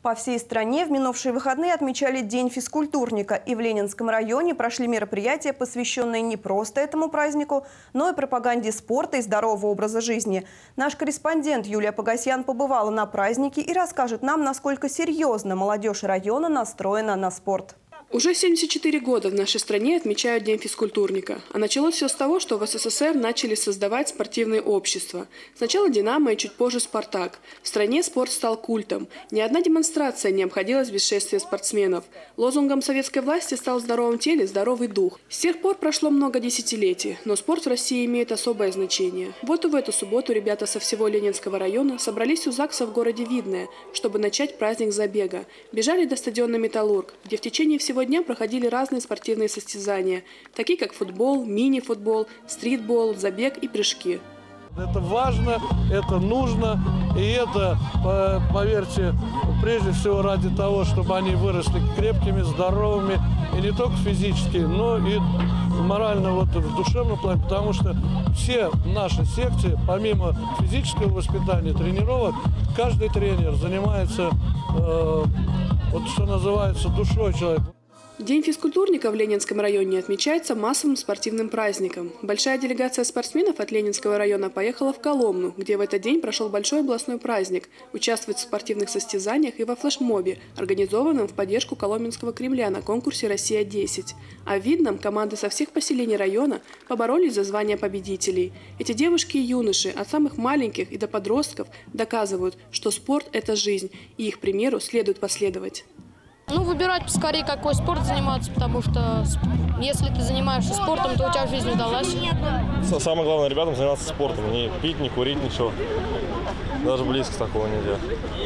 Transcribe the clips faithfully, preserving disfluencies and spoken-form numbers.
По всей стране в минувшие выходные отмечали День физкультурника. И в Ленинском районе прошли мероприятия, посвященные не просто этому празднику, но и пропаганде спорта и здорового образа жизни. Наш корреспондент Юлия Погосян побывала на празднике и расскажет нам, насколько серьезно молодежь района настроена на спорт. Уже семьдесят четыре года в нашей стране отмечают День физкультурника. А началось все с того, что в СССР начали создавать спортивные общества. Сначала «Динамо» и чуть позже «Спартак». В стране спорт стал культом. Ни одна демонстрация не обходилась без шествия спортсменов. Лозунгом советской власти стал в здоровом теле здоровый дух. С тех пор прошло много десятилетий, но спорт в России имеет особое значение. Вот и в эту субботу ребята со всего Ленинского района собрались у ЗАГСа в городе Видное, чтобы начать праздник забега. Бежали до стадиона «Металлург», где в течение всего дня проходили разные спортивные состязания, такие как футбол, мини-футбол, стритбол, забег и прыжки. Это важно, это нужно, и это, поверьте, прежде всего ради того, чтобы они выросли крепкими, здоровыми, и не только физически, но и морально, вот, в душевном плане, потому что все наши секции, помимо физического воспитания, тренировок, каждый тренер занимается, э, вот что называется, душой человека. День физкультурника в Ленинском районе отмечается массовым спортивным праздником. Большая делегация спортсменов от Ленинского района поехала в Коломну, где в этот день прошел большой областной праздник. Участвует в спортивных состязаниях и во флешмобе, организованном в поддержку Коломенского Кремля на конкурсе «Россия-десять». А в Видном команды со всех поселений района поборолись за звание победителей. Эти девушки и юноши, от самых маленьких и до подростков, доказывают, что спорт – это жизнь, и их примеру следует последовать. Ну, выбирать поскорее, какой спорт заниматься, потому что если ты занимаешься спортом, то у тебя жизнь удалась. Самое главное ребятам заниматься спортом, не пить, не курить, ничего. Даже близко такого нельзя.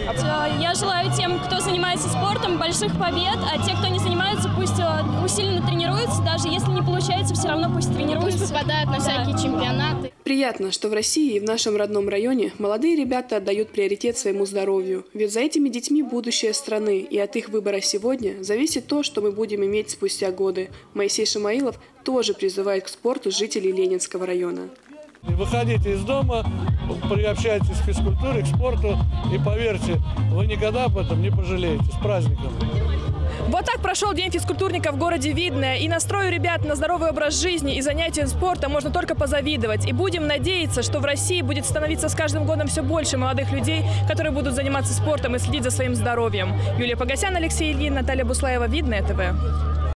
Я желаю тем, кто занимается спортом, больших побед, а те, кто не занимается, пусть усиленно тренируются, даже если не получается, все равно пусть тренируются. Пусть попадают на всякие да. чемпионаты. Приятно, что в России и в нашем родном районе молодые ребята отдают приоритет своему здоровью. Ведь за этими детьми будущее страны, и от их выбора сегодня зависит то, что мы будем иметь спустя годы. Моисей Шамаилов тоже призывает к спорту жителей Ленинского района. Выходите из дома, приобщайтесь к физкультуре, к спорту, и поверьте, вы никогда об этом не пожалеете. С праздником! Вот так прошел День физкультурника в городе Видное. И настрою ребят на здоровый образ жизни и занятия спортом можно только позавидовать. И будем надеяться, что в России будет становиться с каждым годом все больше молодых людей, которые будут заниматься спортом и следить за своим здоровьем. Юлия Погосян, Алексей Ильин, Наталья Буслаева, Видное ТВ.